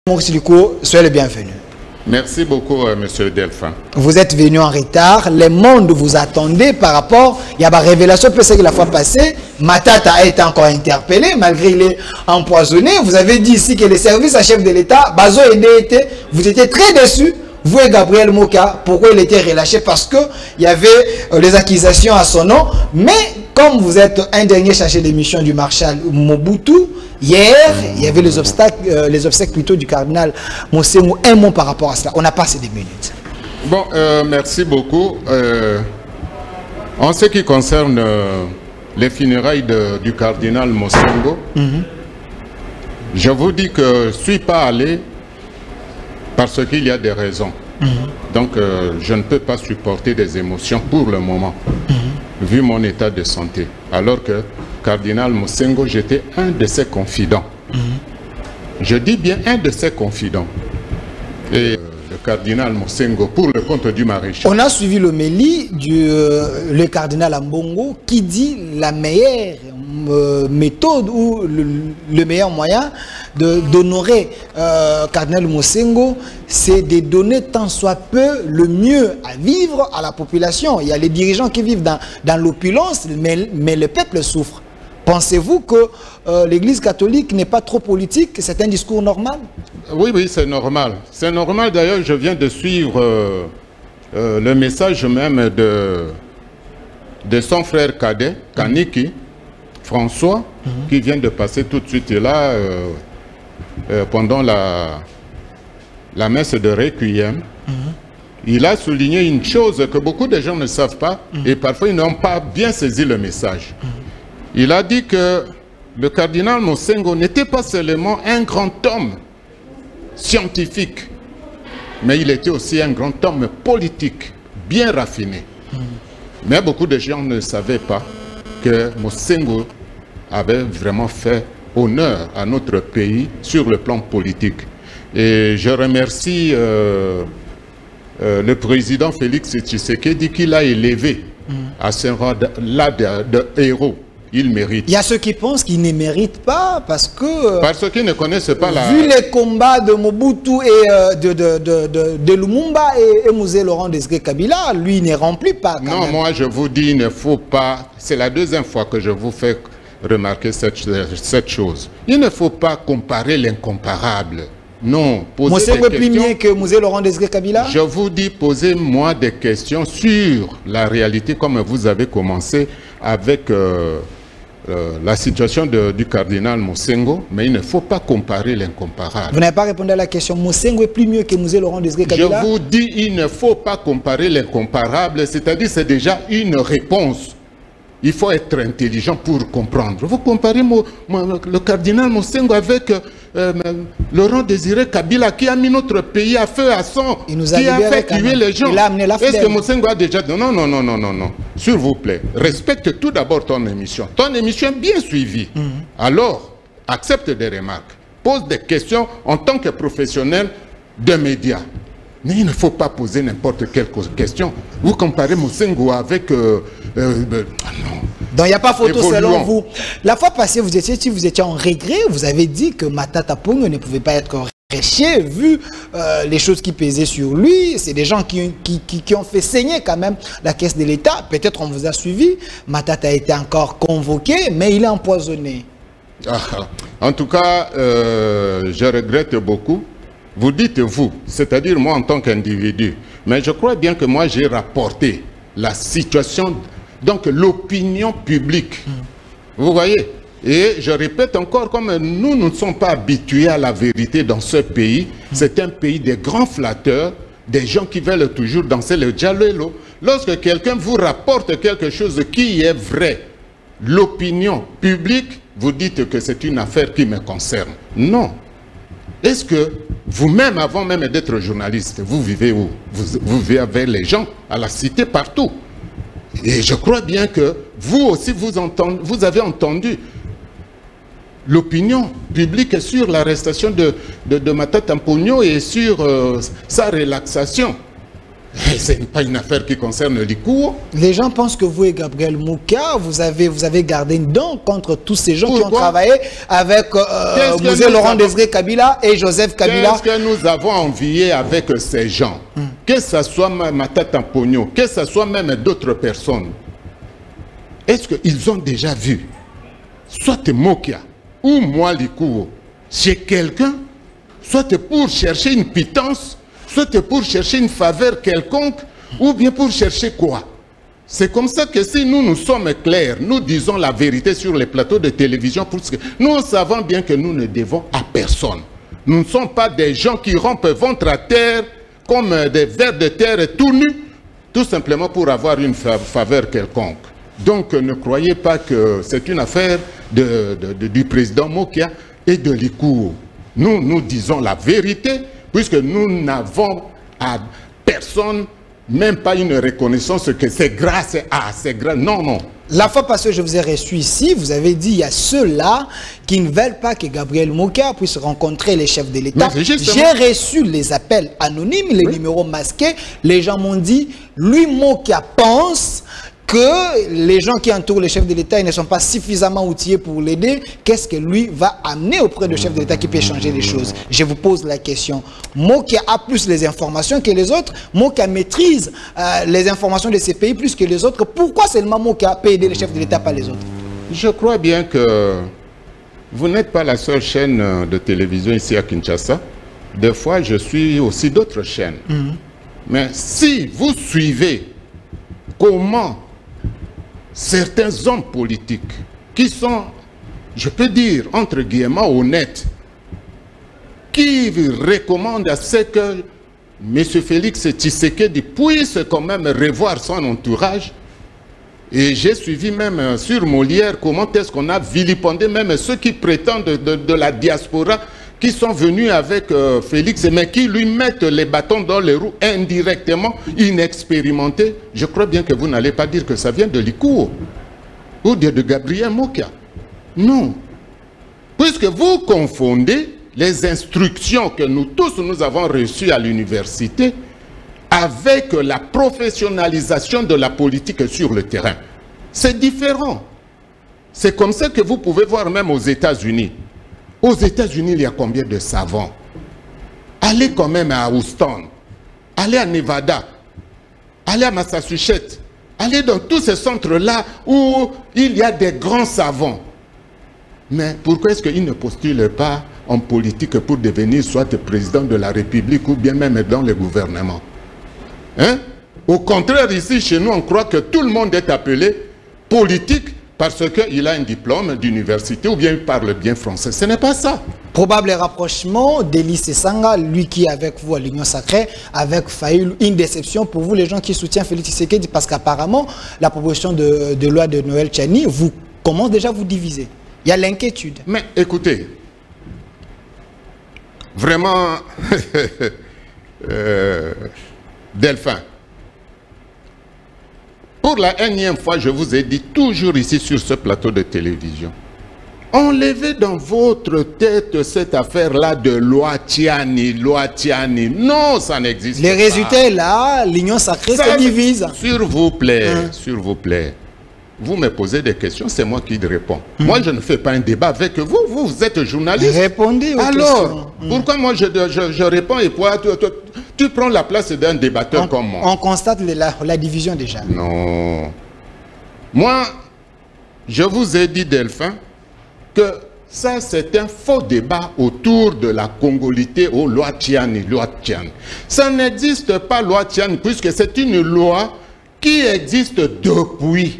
Soyez le bienvenu. Merci beaucoup, Monsieur Delphin. Vous êtes venu en retard. Le monde vous attendait par rapport. Il y a une révélation parce que la fois passée, Matata a été encore interpellé malgré il est empoisonné. Vous avez dit ici que les services à chef de l'État, Bazo Edé, vous étiez très déçus. Vous et Gabriel Moka, pourquoi il était relâché? Parce qu'il y avait les accusations à son nom. Mais comme vous êtes un dernier chargé d'émission du Marshal Mobutu, hier, il y avait les obsèques plutôt du cardinal Mosengo. Un mot par rapport à cela. On n'a pas assez de minutes. Bon, merci beaucoup. En ce qui concerne les funérailles du cardinal Mosengo, je vous dis que je ne suis pas allé parce qu'il y a des raisons. Donc, je ne peux pas supporter des émotions pour le moment, vu mon état de santé. Alors que cardinal Mosengo, j'étais un de ses confidents. Je dis bien un de ses confidents. Et le cardinal Mosengo, pour le compte du maréchal. On a suivi l'homélie du le cardinal Ambongo qui dit la meilleure méthode ou le meilleur moyen d'honorer cardinal Mosengo, c'est de donner tant soit peu le mieux à vivre à la population. Il y a les dirigeants qui vivent dans l'opulence, mais le peuple souffre. Pensez-vous que l'Église catholique n'est pas trop politique, que c'est un discours normal? Oui, oui, c'est normal. C'est normal. D'ailleurs, je viens de suivre le message même de son frère cadet, Kaniki, François, qui vient de passer tout de suite là, pendant la messe de Requiem. Il a souligné une chose que beaucoup de gens ne savent pas, et parfois ils n'ont pas bien saisi le message. Il a dit que le cardinal Mosengo n'était pas seulement un grand homme scientifique, mais il était aussi un grand homme politique, bien raffiné. Mais beaucoup de gens ne savaient pas que Mosengo avait vraiment fait honneur à notre pays sur le plan politique. Et je remercie le président Félix Tshisekedi qui l'a élevé à ce rang-là de héros. Il mérite. Il y a ceux qui pensent qu'il ne mérite pas parce que... Parce qu'ils ne connaissent pas la... Vu les combats de Mobutu et de Lumumba et Mouzé Laurent Désiré Kabila, lui ne remplit pas. Non, moi je vous dis, il ne faut pas... C'est la deuxième fois que je vous fais remarquer cette chose. Il ne faut pas comparer l'incomparable. Non, posez des questions. Plus mieux que Mouzé Laurent Désiré Kabila? Je vous dis, posez-moi des questions sur la réalité comme vous avez commencé avec la situation du cardinal Mosengo, mais il ne faut pas comparer l'incomparable. Vous n'avez pas répondu à la question. Mosengo est plus mieux que Mouzé Laurent Désiré Kabila? Je vous dis, il ne faut pas comparer l'incomparable, c'est-à-dire c'est déjà une réponse. Il faut être intelligent pour comprendre. Vous comparez le cardinal Mosengo avec Laurent Désiré Kabila qui a mis notre pays à feu, à sang, qui a fait tuer les gens. Est-ce que Mosengo a déjà dit non, non, non, non, non, non. S'il vous plaît, respecte tout d'abord ton émission. Ton émission est bien suivie. Alors, accepte des remarques. Pose des questions en tant que professionnel de médias. Mais il ne faut pas poser n'importe quelle question. Vous comparez Mosengo avec... non. Donc il n'y a pas photo selon vous. La fois passée, vous étiez en regret, vous avez dit que Matata Ponyo ne pouvait pas être réché vu les choses qui pesaient sur lui. C'est des gens qui ont fait saigner quand même la caisse de l'État. Peut-être on vous a suivi. Matata a été encore convoqué, mais il est empoisonné. En tout cas, je regrette beaucoup. Vous dites vous, c'est-à-dire moi en tant qu'individu. Mais je crois bien que moi j'ai rapporté la situation, donc l'opinion publique. Vous voyez? Et je répète encore, comme nous ne sommes pas habitués à la vérité dans ce pays, c'est un pays des grands flatteurs, des gens qui veulent toujours danser le djallelo. Lorsque quelqu'un vous rapporte quelque chose qui est vrai, l'opinion publique, vous dites que c'est une affaire qui me concerne. Non. Est-ce que vous-même, avant même d'être journaliste, vous vivez où? Vous vivez avec les gens, à la cité, partout. Et je crois bien que vous aussi, vous avez entendu l'opinion publique sur l'arrestation de Matata Ponyo et sur sa relaxation. Ce n'est pas une affaire qui concerne l'ICOO. Les gens pensent que vous et Gabriel Moukia, vous avez gardé une dent contre tous ces gens qui ont Pourquoi? travaillé avec Mosé Laurent Désiré Kabila et Joseph Kabila. Qu'est-ce que nous avons envié avec ces gens? Que ce soit Matata Pogno, que ce soit même d'autres personnes. Est-ce qu'ils ont déjà vu, soit Mokia ou moi l'ICOO, chez quelqu'un, soit pour chercher une pitance, soit pour chercher une faveur quelconque, ou bien pour chercher quoi? C'est comme ça que si nous sommes clairs, nous disons la vérité sur les plateaux de télévision, parce que nous savons bien que nous ne devons à personne. Nous ne sommes pas des gens qui rompent ventre à terre comme des vers de terre tout nus, tout simplement pour avoir une faveur quelconque. Donc ne croyez pas que c'est une affaire du président Mokia et de l'ICOO. Nous disons la vérité, puisque nous n'avons à personne, même pas une reconnaissance que c'est grâce à, c'est grâce. Non, non. La fois passée, je vous ai reçu ici, vous avez dit il y a ceux-là qui ne veulent pas que Gabriel Moukia puisse rencontrer les chefs de l'État. J'ai reçu les appels anonymes, les numéros masqués. Les gens m'ont dit, lui Moukia pense que les gens qui entourent les chefs de l'État ne sont pas suffisamment outillés pour l'aider. Qu'est-ce que lui va amener auprès du chef de l'État qui peut changer les choses? Je vous pose la question. Mokia a plus les informations que les autres. Mokia maîtrise les informations de ces pays plus que les autres. Pourquoi seulement Mokia peut aider les chefs de l'État, pas les autres? Je crois bien que vous n'êtes pas la seule chaîne de télévision ici à Kinshasa. Des fois, je suis aussi d'autres chaînes. Mais si vous suivez comment certains hommes politiques qui sont, je peux dire, entre guillemets, honnêtes, qui recommandent à ce que M. Félix Tshisekedi puisse quand même revoir son entourage. Et j'ai suivi même sur Molière comment est-ce qu'on a vilipendé même ceux qui prétendent de la diaspora, qui sont venus avec Félix, mais qui lui mettent les bâtons dans les roues indirectement, inexpérimentés. Je crois bien que vous n'allez pas dire que ça vient de l'ICOO ou de Gabriel Moukia. Non. Puisque vous confondez les instructions que nous tous nous avons reçues à l'université avec la professionnalisation de la politique sur le terrain. C'est différent. C'est comme ça que vous pouvez voir même aux États-Unis. Aux États-Unis, il y a combien de savants? Allez quand même à Houston, allez à Nevada, allez à Massachusetts, allez dans tous ces centres-là où il y a des grands savants. Mais pourquoi est-ce qu'ils ne postulent pas en politique pour devenir soit président de la République ou bien même dans le gouvernement? Hein? Au contraire, ici, chez nous, on croit que tout le monde est appelé politique parce qu'il a un diplôme d'université ou bien il parle bien français. Ce n'est pas ça. Probable rapprochement d'Elie Sesanga, lui qui est avec vous à l'Union Sacrée, avec Faïl, une déception pour vous, les gens qui soutiennent Félix Tshisekedi, parce qu'apparemment, la proposition de loi de Noël Tchani vous commence déjà à vous diviser. Il y a l'inquiétude. Mais écoutez, vraiment, Delphin, pour la énième fois, je vous ai dit toujours ici sur ce plateau de télévision, enlevez dans votre tête cette affaire-là de loi Tchani, loi Tchani. Non, ça n'existe pas. Les résultats là, l'Union Sacrée se divise. S'il vous plaît, s'il vous plaît. Vous me posez des questions, c'est moi qui réponds. Moi, je ne fais pas un débat avec vous. Vous êtes journaliste. Répondez aux questions. Alors, pourquoi moi je réponds et toi, tu prends la place d'un débatteur comme moi? On constate la division déjà. Non. Moi, je vous ai dit, Delphin, que ça, c'est un faux débat autour de la congolité aux lois Tchani, loi Tchani. Ça n'existe pas, loi Tchani, puisque c'est une loi qui existe depuis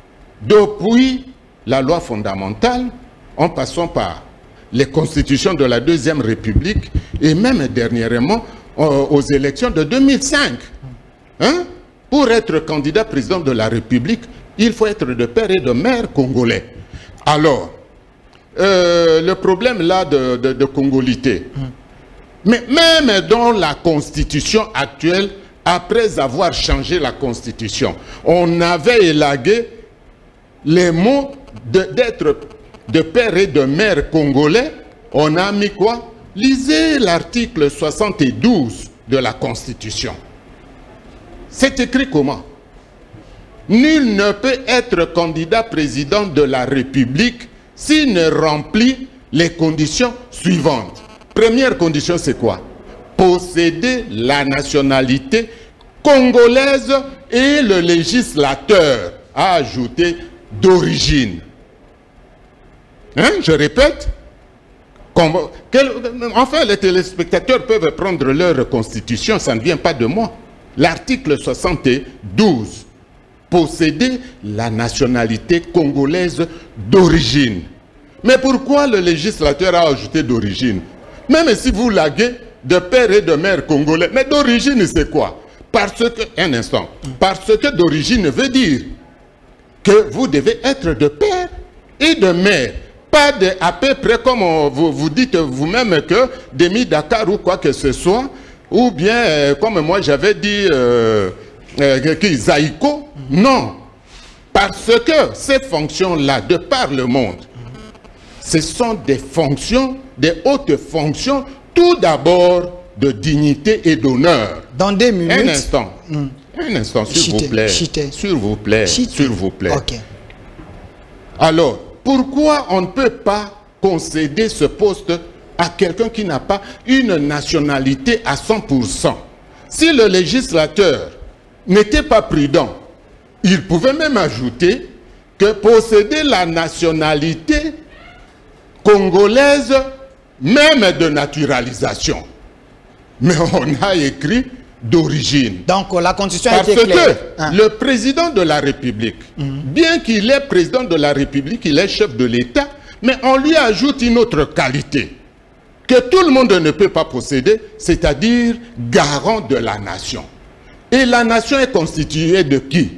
la loi fondamentale, en passant par les constitutions de la Deuxième République et même dernièrement aux élections de 2005. Hein? Pour être candidat président de la République, il faut être de père et de mère congolais. Alors, le problème là de congolité, mais même dans la constitution actuelle, après avoir changé la constitution, on avait élagué les mots d'être de père et de mère congolais. On a mis quoi? Lisez l'article 72 de la Constitution. C'est écrit comment? Nul ne peut être candidat président de la République s'il ne remplit les conditions suivantes. Première condition, c'est quoi? Posséder la nationalité congolaise et le législateur a ajouté d'origine. Hein, je répète. Enfin, les téléspectateurs peuvent prendre leur constitution, ça ne vient pas de moi. L'article 72. Posséder la nationalité congolaise d'origine. Mais pourquoi le législateur a ajouté d'origine? Même si vous laguez de père et de mère congolais, mais d'origine c'est quoi? Parce que, un instant, parce que d'origine veut dire que vous devez être de père et de mère. Pas de, à peu près comme vous dites vous-même que Demi Dakar ou quoi que ce soit, ou bien comme moi j'avais dit Zaïko. Non, parce que ces fonctions-là, de par le monde, ce sont des fonctions, des hautes fonctions, tout d'abord de dignité et d'honneur. Dans 2 minutes. Un instant, s'il vous plaît. S'il vous plaît, s'il vous plaît. Okay. Alors, pourquoi on ne peut pas concéder ce poste à quelqu'un qui n'a pas une nationalité à 100%? Si le législateur n'était pas prudent, il pouvait même ajouter que posséder la nationalité congolaise, même de naturalisation. Mais on a écrit d'origine. Donc la constitution a été claire. Parce que le président de la République, bien qu'il est président de la République, il est chef de l'État, mais on lui ajoute une autre qualité que tout le monde ne peut pas posséder, c'est-à-dire garant de la nation. Et la nation est constituée de qui?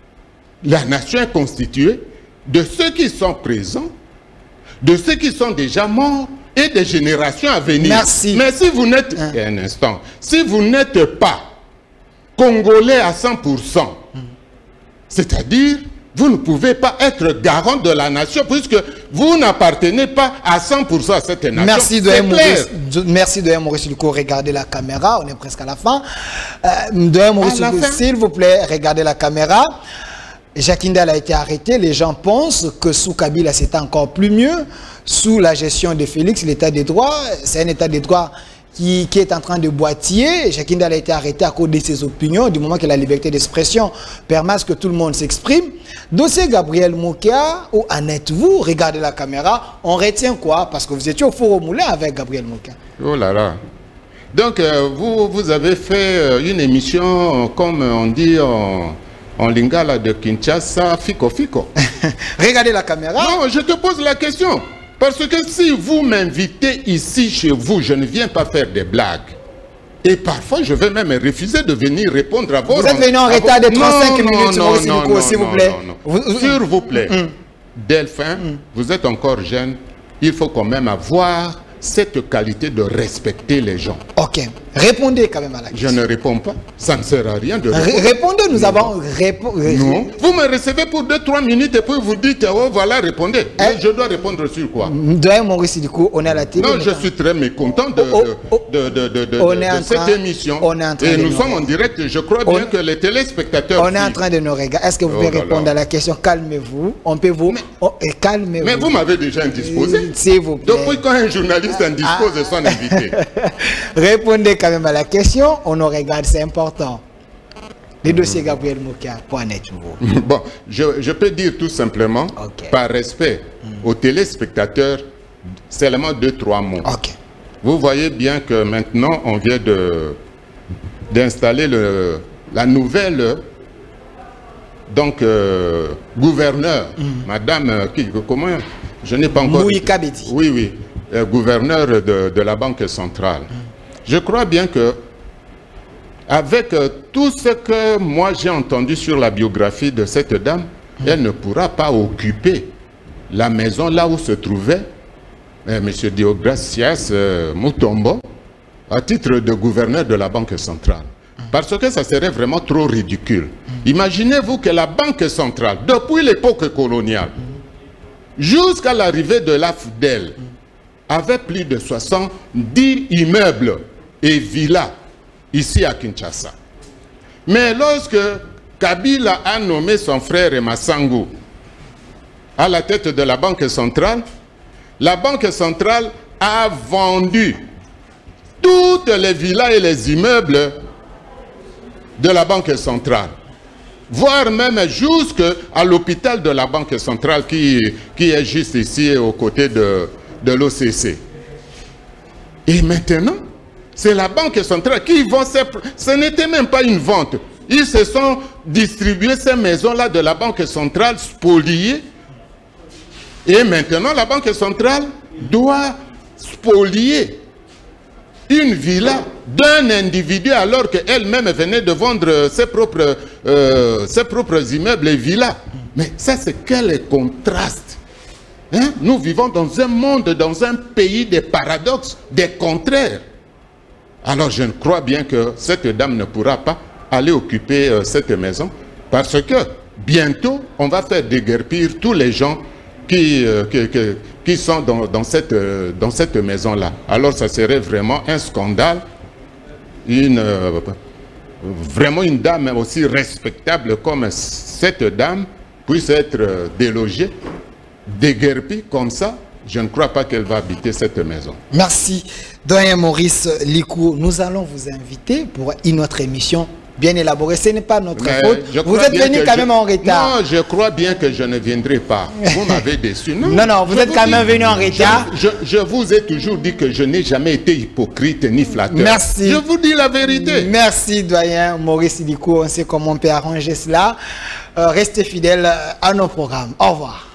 La nation est constituée de ceux qui sont présents, de ceux qui sont déjà morts et des générations à venir. Merci. Mais si vous n'êtes... Un instant. Si vous n'êtes pas congolais à 100%, c'est-à-dire vous ne pouvez pas être garant de la nation puisque vous n'appartenez pas à 100% à cette nation. Merci Doyen Maurice. Merci Doyen Maurice Luko. Regardez la caméra. On est presque à la fin. Doyen Maurice Luko, s'il vous plaît, regardez la caméra. Jacques Ndal a été arrêté. Les gens pensent que sous Kabila, c'était encore plus mieux. Sous la gestion de Félix, l'état des droits, c'est un état des droits qui est en train de boitiller. Jacques Ndal a été arrêté à cause de ses opinions, du moment que la liberté d'expression permet à ce que tout le monde s'exprime. Dossier Gabriel Moukia, où en êtes-vous? Regardez la caméra. On retient quoi? Parce que vous étiez au four au moulin avec Gabriel Moukia. Oh là là. Donc, vous avez fait une émission, comme on dit en lingala de Kinshasa, Fico Fico. Regardez la caméra. Non, je te pose la question. Parce que si vous m'invitez ici chez vous, je ne viens pas faire des blagues. Et parfois, je vais même refuser de venir répondre à vos... Vous êtes venu en retard de 35 minutes, Maurice Luko, s'il vous plaît. S'il vous plaît, Delphin, vous êtes encore jeune. Il faut quand même avoir cette qualité de respecter les gens. Ok. Répondez quand même à la question. Je ne réponds pas. Ça ne sert à rien de répondre. Répondez, nous avons... Non. Vous me recevez pour 2-3 minutes et puis vous dites, oh voilà, répondez. Je dois répondre sur quoi? Doyen Maurice Luko, on est à la télé. Non, je suis très mécontent de cette émission. Et nous sommes en direct. Je crois bien que les téléspectateurs... On est en train de nous regarder. Est-ce que vous pouvez répondre à la question? Calmez-vous. On peut vous... Calmez-vous. Mais vous m'avez déjà indisposé. S'il vous plaît. Depuis quand un journaliste indispose de son invité? Répondez quand même à la question, on nous regarde, c'est important. Les dossiers Gabriel Moukia, point net. Bon, je peux dire tout simplement, par respect aux téléspectateurs, seulement 2-3 mots. Vous voyez bien que maintenant, on vient d'installer la nouvelle gouverneur, madame, comment, je n'ai pas encore... Moui Kabedi. Oui, gouverneur de la Banque centrale. Je crois bien que, avec tout ce que moi j'ai entendu sur la biographie de cette dame, elle ne pourra pas occuper la maison là où se trouvait M. Deogracias Mutombo à titre de gouverneur de la Banque centrale. Parce que ça serait vraiment trop ridicule. Imaginez-vous que la Banque centrale, depuis l'époque coloniale, jusqu'à l'arrivée de l'AFDEL, avait plus de 70 immeubles et villas ici à Kinshasa. Mais lorsque Kabila a nommé son frère Massango à la tête de la Banque centrale a vendu toutes les villas et les immeubles de la Banque centrale, voire même jusqu'à l'hôpital de la Banque centrale qui est juste ici aux côtés de l'OCC. Et maintenant, c'est la Banque centrale qui vend ce n'était même pas une vente. Ils se sont distribués ces maisons-là de la Banque centrale spoliées. Et maintenant, la Banque centrale doit spolier une villa d'un individu alors qu'elle-même venait de vendre ses propres immeubles et villas. Mais ça, c'est quel contraste, hein? Nous vivons dans un monde, dans un pays des paradoxes, des contraires. Alors je crois bien que cette dame ne pourra pas aller occuper cette maison parce que bientôt, on va faire déguerpir tous les gens qui sont dans cette maison-là. Alors ça serait vraiment un scandale, vraiment une dame aussi respectable comme cette dame puisse être délogée, déguerpie comme ça. Je ne crois pas qu'elle va habiter cette maison. Merci, doyen Maurice Likou. Nous allons vous inviter pour une autre émission bien élaborée. Ce n'est pas notre faute. Vous êtes venu quand même en retard. Non, je crois bien que je ne viendrai pas. Vous m'avez déçu. Non, vous êtes quand même venu en retard. Je vous ai toujours dit que je n'ai jamais été hypocrite ni flatteur. Merci. Je vous dis la vérité. Merci, doyen Maurice Likou. On sait comment on peut arranger cela. Restez fidèles à nos programmes. Au revoir.